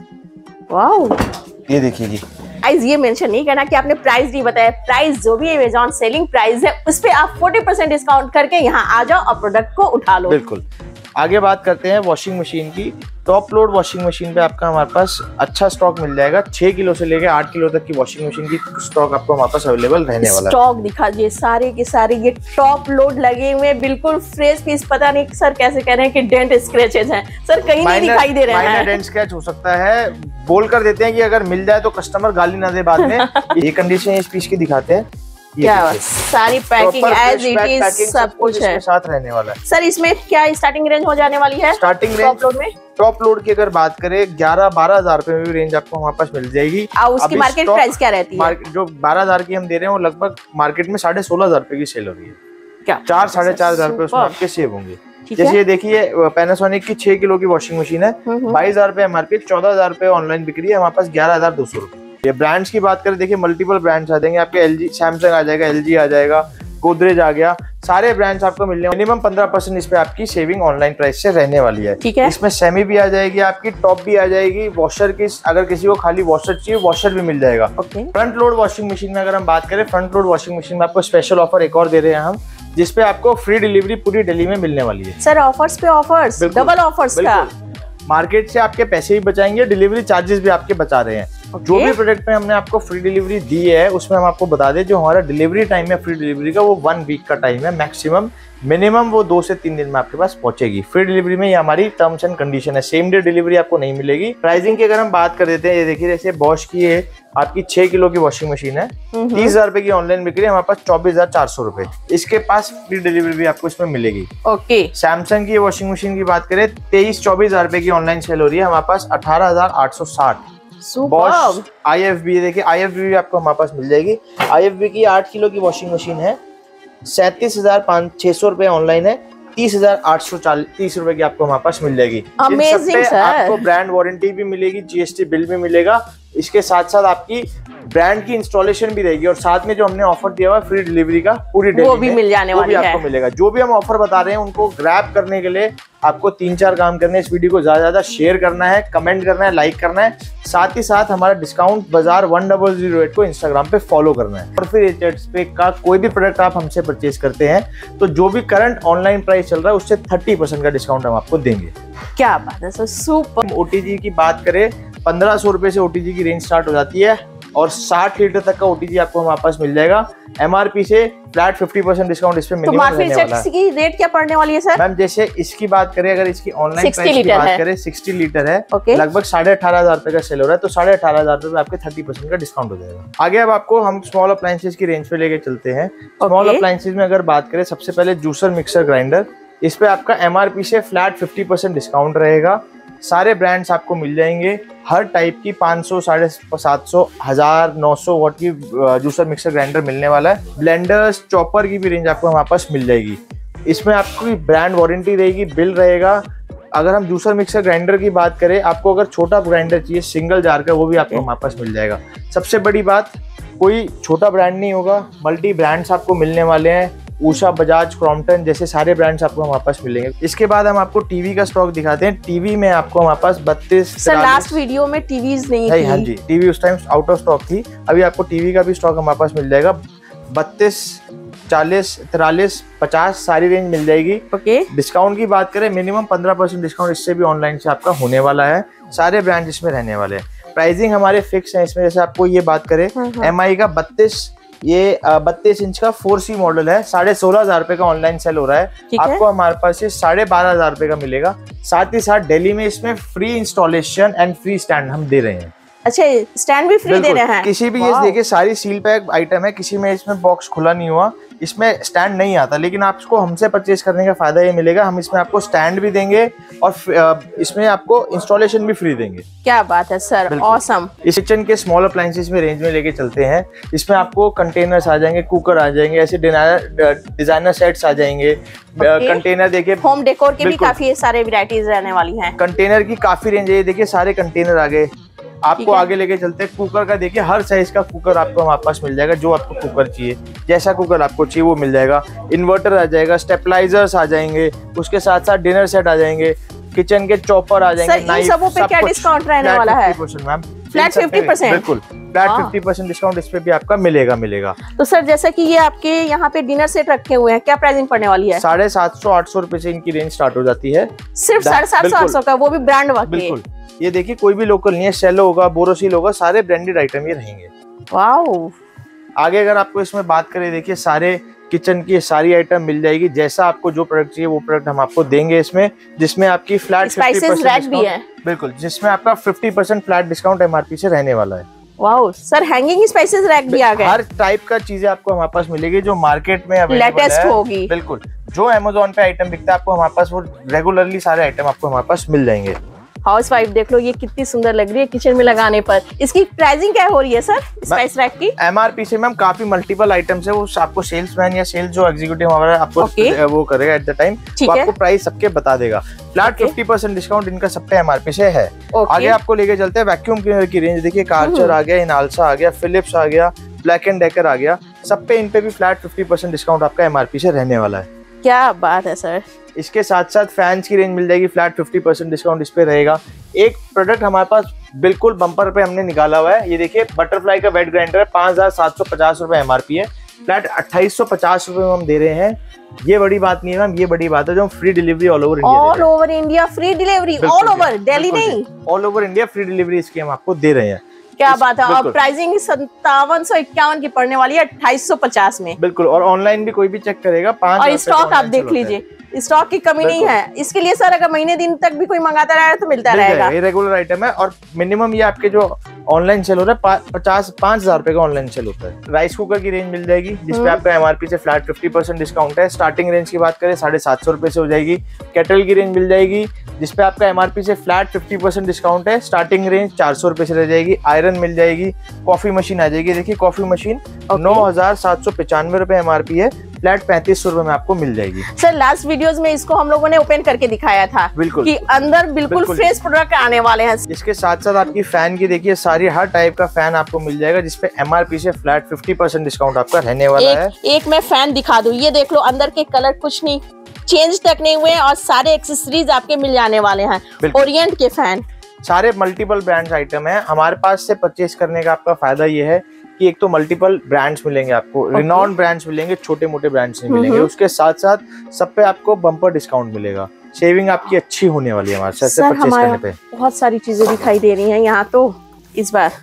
वाह, ये देखिए जी। प्राइस ये मेंशन नहीं करना कि आपने प्राइस नहीं बताया। प्राइस जो भी अमेजॉन सेलिंग प्राइस है उस पे आप चालीस परसेंट डिस्काउंट करके यहाँ आ जाओ और प्रोडक्ट को उठा लो। बिल्कुल। आगे बात करते हैं वॉशिंग मशीन की। टॉप लोड वॉशिंग मशीन पे आपका हमारे पास अच्छा स्टॉक मिल जाएगा। छह किलो से लेकर आठ किलो तक की वॉशिंग मशीन की स्टॉक आपको हमारे पास अवेलेबल रहने वाला है। स्टॉक दिखा दीजिए, सारे के सारे ये टॉप लोड लगे हुए, बिल्कुल फ्रेश पीस। पता नहीं सर कैसे कह रहे हैं कि डेंट स्क्रैचेस हैं, सर कहीं नहीं दिखाई दे रहे हैं। डेंट स्क्रैच हो सकता है, बोल कर देते हैं कि अगर मिल जाए तो कस्टमर गाली ना दे बाद में। ये कंडीशन इस पीस की दिखाते हैं। क्या सारी पैकिंग एज इट इज सब कुछ है, साथ रहने वाला है। सर इसमें क्या स्टार्टिंग रेंज हो जाने वाली है? स्टार्टिंग रेंज टॉप लोड में, टॉप लोड की अगर बात करें ग्यारह बारह हजार रुपए में भी रेंज आपको हमारे पास मिल जाएगी। और उसकी मार्केट प्राइस क्या रहती है? जो बारह हजार की हम दे रहे हैं वो लगभग मार्केट में साढ़े सोलह हजार रुपए की सेल हो रही है। क्या चार साढ़े चार हजार रुपए उसमें आपके सेव होंगे। जैसे ये देखिए, पैनासोनिक की छह किलो की वॉशिंग मशीन है, बाईस हजार रुपए एमआरपी, चौदह हजार रुपए ऑनलाइन बिक्री है, हमारे पास ग्यारह हजार दो सौ रुपए। ये ब्रांड्स की बात करें, देखिए मल्टीपल ब्रांड्स आ जाएंगे आपके। एलजी, सैमसंग आ जाएगा, एलजी आ जाएगा, गोदरेज आ गया, सारे ब्रांड्स आपको मिलने। मिनिमम पंद्रह परसेंट इस पे आपकी सेविंग ऑनलाइन प्राइस से रहने वाली है। ठीक है, इसमें सेमी भी आ जाएगी आपकी, टॉप भी आ जाएगी, वॉशर की अगर किसी को खाली वॉशर चाहिए वॉशर भी मिल जाएगा। फ्रंट लोड वॉशिंग मशीन में अगर हम बात करें, फ्रंट लोड वॉशिंग मशीन में आपको स्पेशल ऑफर एक और दे रहे हैं हम, जिसपे आपको फ्री डिलीवरी पूरी दिल्ली में मिलने वाली है। सर ऑफर्स पे ऑफर्स, डबल ऑफर्स का। मार्केट से आपके पैसे भी बचाएंगे, डिलीवरी चार्जेस भी आपके बचा रहे हैं। Okay. जो भी प्रोडक्ट में हमने आपको फ्री डिलीवरी दी है उसमें हम आपको बता दें, जो हमारा डिलीवरी टाइम है फ्री डिलीवरी का वो वन वीक का टाइम है मैक्सिमम। मिनिमम वो दो से तीन दिन में आपके पास पहुंचेगी। फ्री डिलीवरी में ये हमारी टर्म्स एंड कंडीशन है। सेम डे डिलीवरी आपको नहीं मिलेगी। प्राइसिंग की अगर हम बात कर देते हैं, ये देखिए जैसे बॉश की है आपकी छह किलो की वॉशिंग मशीन है, तीस हजार रुपए की ऑनलाइन बिक्री, हमारे पास चौबीस हजार चार सौ रुपए। इसके पास फ्री डिलीवरी भी आपको इसमें मिलेगी। ओके। सैमसंग की वॉशिंग मशीन की बात करें, तेईस चौबीस हजार रुपए की ऑनलाइन सेल हो रही है, हमारे पास अठारह हजार आठ सौ साठ। बॉश आई एफ बी, देखिए आई एफ बी भी आपको हमारे पास मिल जाएगी। आई एफ बी की आठ किलो की वॉशिंग मशीन है, सैंतीस हजार पाँच छह सौ रुपए ऑनलाइन है, तीस हजार आठ सौ चालीस तीस रुपए की आपको हमारे पास मिल जाएगी। Amazing sir. आपको ब्रांड वारंटी भी मिलेगी, जीएसटी बिल भी मिलेगा। इसके साथ साथ आपकी ब्रांड की इंस्टॉलेशन भी रहेगी और साथ में जो हमने ऑफर दिया हुआ है फ्री डिलीवरी का पूरी वो भी मिल जाने वाली है, आपको मिलेगा। जो भी हम ऑफर बता रहे हैं उनको ग्रैब करने के लिए आपको तीन चार काम करने हैं। इस वीडियो को ज्यादा ज्यादा शेयर करना है, कमेंट करना है, लाइक करना है, साथ ही साथ हमारा discount Bazaar one double zero eight को इंस्टाग्राम पे फॉलो करना है। और फिर एच पे का कोई भी प्रोडक्ट आप हमसे परचेज करते हैं तो जो भी करंट ऑनलाइन प्राइस चल रहा है उससे थर्टी परसेंट का डिस्काउंट हम आपको देंगे। क्या बात है सर, सुपर। ओटीजी की बात करें, पंद्रह सौ रुपए से ओटीजी की रेंज स्टार्ट हो जाती है और साठ लीटर तक का ओटीजी आपको हमारे पास मिल जाएगा। एमआरपी से फ्लैट पचास परसेंट डिस्काउंट इस पे मिनिमम तो रहने वाला है। की रेट क्या पड़ने वाली है सर? मैम जैसे इसकी बात करें, अगर इसकी ऑनलाइन प्राइस की बात करें, साठ लीटर है, okay. लगभग साढ़े अठारह हजार रुपए का सेल हो रहा है, तो साढ़े अठारह हजार रुपए आपके तीस परसेंट का डिस्काउंट हो जाएगा। आगे अब आपको हम स्मॉल अप्लायंसेस की रेंज पे लेके चलते हैं। स्मॉल अप्लायंसेस में अगर बात करें, सबसे पहले जूसर, मिक्सर, ग्राइंडर, इस पे आपका एमआरपी से फ्लैट पचास परसेंट डिस्काउंट रहेगा। सारे ब्रांड्स आपको मिल जाएंगे, हर टाइप की पाँच सौ, साढ़े सात सौ, हजार, नौ सौ वाट की जूसर, मिक्सर, ग्राइंडर मिलने वाला है। ब्लेंडर्स, चॉपर की भी रेंज आपको हमारे पास मिल जाएगी। इसमें आपकी ब्रांड वारंटी रहेगी, बिल रहेगा। अगर हम जूसर, मिक्सर, ग्राइंडर की बात करें, आपको अगर छोटा ग्राइंडर चाहिए सिंगल जार का, वो भी आपको हमारे पास मिल जाएगा। सबसे बड़ी बात, कोई छोटा ब्रांड नहीं होगा, मल्टी ब्रांड्स आपको मिलने वाले हैं। उषा, बजाज, क्रॉम्पटन जैसे सारे ब्रांड्स आपको हमारे पास मिलेंगे। इसके बाद हम आपको टीवी का स्टॉक दिखाते हैं। टीवी में आपको हमारे पास बत्तीस, सर लास्ट वीडियो में टीवीज नहीं थी। हाँ जी, टीवी उस टाइम आउट ऑफ स्टॉक थी, अभी आपको टीवी का भी स्टॉक हमारे पास मिल जाएगा। बत्तीस, चालीस, तिरालीस, पचास सारी रेंज मिल जाएगी। ओके। डिस्काउंट की बात करें, मिनिमम पंद्रह परसेंट डिस्काउंट इससे भी ऑनलाइन से आपका होने वाला है। सारे ब्रांड इसमें रहने वाले हैं। प्राइसिंग हमारे फिक्स है इसमें। जैसे आपको ये बात करें, एम आई का बत्तीस, ये बत्तीस इंच का फोर सी मॉडल है, साढ़े सोलह हजार रुपए का ऑनलाइन सेल हो रहा है। आपको हमारे पास ये साढ़े बारह हजार रुपए का मिलेगा। साथ ही साथ दिल्ली में इसमें free installation and free stand हम दे रहे हैं। अच्छा, स्टैंड भी फ्री दे रहे हैं? किसी भी, ये देखिए सारी सील पैक आइटम है, किसी में इसमें बॉक्स खुला नहीं हुआ, इसमें स्टैंड नहीं आता, लेकिन आपको हमसे परचेज करने का फायदा ये मिलेगा, हम इसमें आपको स्टैंड भी देंगे और इसमें आपको इंस्टॉलेशन भी फ्री देंगे। क्या बात है सर, ऑसम। इस किचन के स्मॉल अप्लायंसेस में रेंज में लेके चलते हैं। इसमें आपको कंटेनर्स आ जाएंगे, कुकर आ जाएंगे, ऐसे डिजाइनर सेट्स आ जाएंगे। कंटेनर देखिए, होम डेकोर के भी काफी सारे वैरायटीज रहने वाली हैं। कंटेनर की काफी रेंज है, देखिए सारे कंटेनर आ गए। आपको आगे लेके चलते हैं। कुकर का देखिए, हर साइज का कुकर आपको हमारे पास मिल जाएगा। जो आपको कुकर चाहिए, जैसा कुकर आपको चाहिए वो मिल जाएगा। इन्वर्टर आ जाएगा, स्टेबलाइजर्स आ जाएंगे, उसके साथ साथ डिनर सेट आ जाएंगे, किचन के चॉपर आ जाएंगे। सर, इन सबों पे क्या डिस्काउंट रहने वाला है? मैम फ्लैट फिफ्टी परसेंट, बिल्कुल फ्लैट फिफ्टी परसेंट डिस्काउंट इस पे भी आपका मिलेगा मिलेगा तो सर, जैसा कि ये आपके यहाँ पे डिनर सेट रखे हुए हैं, क्या प्राइसिंग पड़ने वाली है? साढ़े सात सौ आठ सौ रुपए से इनकी रेंज स्टार्ट हो जाती है। सिर्फ साढ़े सात सौ आठ सौ का, वो भी ब्रांड वाले? बिल्कुल। ये देखिए, कोई भी लोकल नहीं है। सेलो होगा, बोरोसिल होगा, सारे ब्रांडेड आइटम ये रहेंगे। वाओ। आगे अगर आपको इसमें बात करें, देखिए सारे किचन की सारी आइटम मिल जाएगी। जैसा आपको जो प्रोडक्ट चाहिए वो प्रोडक्ट हम आपको देंगे इसमें, जिसमें आपकी फ्लैट स्पाइसेस रैक भी है। बिल्कुल, जिसमें आपका fifty percent flat discount MRP से रहने वाला है। Wow sir, hanging spices rack भी आ गए। हर टाइप का चीजें आपको हमारे पास मिलेगी जो मार्केट में लेटेस्ट होगी। बिल्कुल, जो अमेज़न पे आइटम बिकता है आपको हमारे पास वो रेगुलरली सारे आइटम आपको हमारे पास मिल जाएंगे। हाउस वाइफ देख लो, ये कितनी सुंदर लग रही है किचन में लगाने पर। इसकी प्राइसिंग क्या हो रही है सर स्पाइस रैक की? एमआरपी से मैम काफी मल्टीपल आइटम्स है, वो आपको सेल्समैन या सेल्स जो एग्जीक्यूटिव हमारा आपको okay. वो करेगा एट द टाइम, वो आपको प्राइस सबके बता देगा। फ्लैट फिफ्टी परसेंट डिस्काउंट इनका सब पे एमआरपी से है। okay. आगे आपको लेके चलते हैं वैक्यूम क्लीनर की रेंज। देखिए, कार्चर आ गया, इनाल्सा आ गया, फिलिप्स आ गया, ब्लैक एंड डेकर आ गया, सब पे इन पे भी फ्लैट फिफ्टी परसेंट डिस्काउंट आपका एमआरपी से रहने वाला है। क्या बात है सर। इसके साथ साथ फैंस की रेंज मिल जाएगी, फ्लैट फिफ्टी परसेंट डिस्काउंट इस पे रहेगा। एक प्रोडक्ट हमारे पास बिल्कुल बम्पर पे हमने निकाला हुआ है, ये देखिए बटरफ्लाई का वेट ग्राइंडर है, पांच हजार सात सौ पचास रुपए एमआरपी है, फ्लैट अट्ठाईस सौ पचास रुपए में हम दे रहे हैं। ये बड़ी बात नहीं है मैम, ये बड़ी बात है जो हम free delivery all over India all over India free delivery, all over Delhi नहीं, all over India free delivery इसकी हम आपको दे रहे हैं। क्या बात है। अब प्राइसिंग सत्तावन सौ इक्यावन की पड़ने वाली है अट्ठाईस सौ पचास में। बिल्कुल, और ऑनलाइन भी कोई भी चेक करेगा पांच। और स्टॉक आप देख लीजिए, स्टॉक की कमी नहीं है। इसके लिए सर अगर महीने दिन तक भी कोई मंगाता रहेगा तो मिलता रहेगा। ये रेगुलर आइटम है और मिनिमम ये आपके जो ऑनलाइन सेल हो रहा है पचास पांच हजार रुपए का ऑनलाइन सेल होता है। राइस कुकर की रेंज मिल जाएगी जिसपे आपका एमआरपी से फ्लैट फिफ्टी परसेंट डिस्काउंट है। स्टार्टिंग रेंज की बात करें साढ़े सात सौ रुपए से हो जाएगी। केटल की रेंज मिल जाएगी जिसपे आपका एमआरपी से फ्लैट फिफ्टी परसेंट डिस्काउंट है। स्टार्टिंग रेंज चार सौ रुपए से रह जाएगी। आयरन मिल जाएगी, कॉफी मशीन आ जाएगी। देखिए कॉफी मशीन नौ हजार सात सौ पचानवे रुपए एमआरपी है, फ्लैट पैंतीस सौ रुपए में आपको मिल जाएगी। सर लास्ट वीडियोस में इसको हम लोगों ने ओपन करके दिखाया था, बिल्कुल कि अंदर बिल्कुल फ्रेश प्रोडक्ट आने वाले हैं। इसके साथ साथ आपकी फैन की देखिए सारी हर टाइप का फैन आपको मिल जाएगा जिसपे एमआरपी से फ्लैट फिफ्टी परसेंट डिस्काउंट आपका रहने वाला एक, है। एक मैं फैन दिखा दूं, ये देख लो अंदर के कलर कुछ नहीं चेंज तक नहीं हुए और सारे एक्सेसरीज आपके मिल जाने वाले हैं। ओरिएंट के फैन सारे मल्टीपल ब्रांड्स आइटम है हमारे पास से परचेज करने का। आपका फायदा ये है कि एक तो मल्टीपल ब्रांड्स मिलेंगे आपको, रिनॉन ब्रांड्स मिलेंगे, छोटे मोटे ब्रांड्स नहीं मिलेंगे। उसके साथ साथ सब पे आपको बम्पर डिस्काउंट मिलेगा। सेविंग आपकी अच्छी होने वाली है हमारे साथ से परचेज करने पे। बहुत सारी चीजें दिखाई दे रही हैं यहाँ तो इस बार।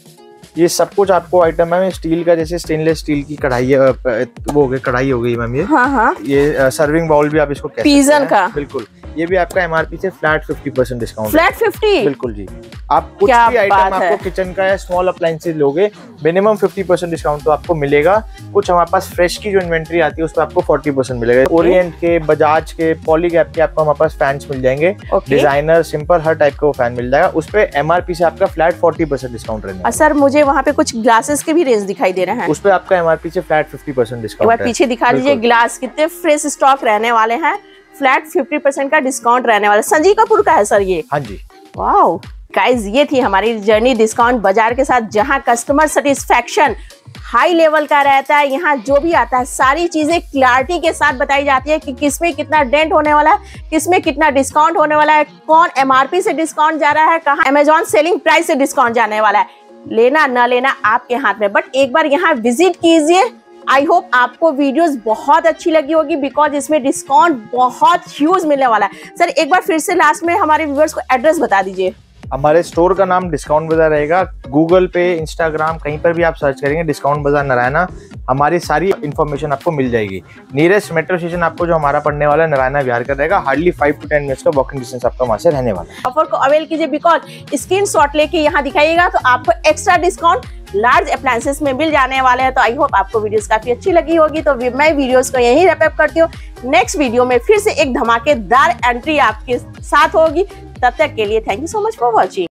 ये सब कुछ आपको आइटम है स्टील का, जैसे स्टेनलेस स्टील की कढ़ाई वो हो गई कढ़ाई हो गई मैम। ये हाँ हाँ। ये सर्विंग बाउल भी आप इसको कह सकते हैं का। बिल्कुल, ये भी आपका एमआरपी से flat fifty percent discount. Flat fifty? बिल्कुल जी। आप कुछ भी आइटम आपको किचन का या स्मॉल अप्लायंसेस लोगे मिनिमम फिफ्टी परसेंट डिस्काउंट तो आपको मिलेगा। कुछ हमारे पास फ्रेश की जो इन्वेंट्री आती है उस पर आपको फोर्टी परसेंट मिलेगा। ओरिएंट के, बजाज के, पॉलीगैप के आपको हमारे पास फैंस मिल जाएंगे। डिजाइनर, सिंपल, हर टाइप का वो फैन मिल जाएगा। उस पर एमआरपी से आपका फ्लैट फोर्टी परसेंट डिस्काउंट रहेगा। सर मुझे वहाँ पे कुछ ग्लासेस के भी रेंज दिखाई दे रहे हैं, उस पर आपका एमआरपी से फ्लैट फिफ्टी परसेंट डिस्काउंट। पीछे दिखा दीजिए ग्लास कितने फ्रेश स्टॉक रहने वाले हैं। फ्लैट फिफ्टी परसेंट का डिस्काउंट रहने वाला। संजीव कपूर का है सर ये? हाँ जी। वाओ गाइस, ये थी हमारी जर्नी डिस्काउंट बाजार के साथ, जहां कस्टमर सेटिस्फेक्शन हाई लेवल का रहता है। यहाँ जो भी आता है सारी चीजें क्लैरिटी के साथ बताई जाती है कि किसमें कितना डेंट होने वाला है, किसमें कितना डिस्काउंट होने वाला है, कौन एमआरपी से डिस्काउंट जा रहा है, कहाँ अमेजॉन सेलिंग प्राइस से डिस्काउंट जाने वाला है। लेना न लेना आपके हाथ में, बट एक बार यहाँ विजिट कीजिए। आई होप आपको वीडियोस बहुत अच्छी लगी होगी बिकॉज इसमें डिस्काउंट बहुत ह्यूज मिलने वाला है। सर एक बार फिर से लास्ट में हमारे व्यूअर्स को एड्रेस बता दीजिए। हमारे स्टोर का नाम डिस्काउंट बाजार रहेगा। गूगल पे, इंस्टाग्राम, कहीं पर भी आप सर्च करेंगे डिस्काउंट बाजार नारायणा, हमारी सारी इन्फॉर्मेशन आपको मिल जाएगी। नियरेस्ट मेट्रो स्टेशन आपको जो हमारा पड़ने वाला है नारायणा विहार का रहेगा। Hardly five to ten minutes का वॉकिंग डिस्टेंस आपका वहां से रहने वाला है। ऑफर को अवेल कीजिए बिकॉज स्क्रीनशॉट लेके यहाँ दिखाइएगा तो आपको एक्स्ट्रा डिस्काउंट लार्ज अप्लायंसेस में मिल जाने वाले हैं। तो आई होप आपको वीडियोस काफी अच्छी लगी होगी। तो मैं वीडियोस को यहीं रैप अप करती हूँ। नेक्स्ट वीडियो में फिर से एक धमाकेदार एंट्री आपके साथ होगी। तब तक के लिए thank you so much for watching.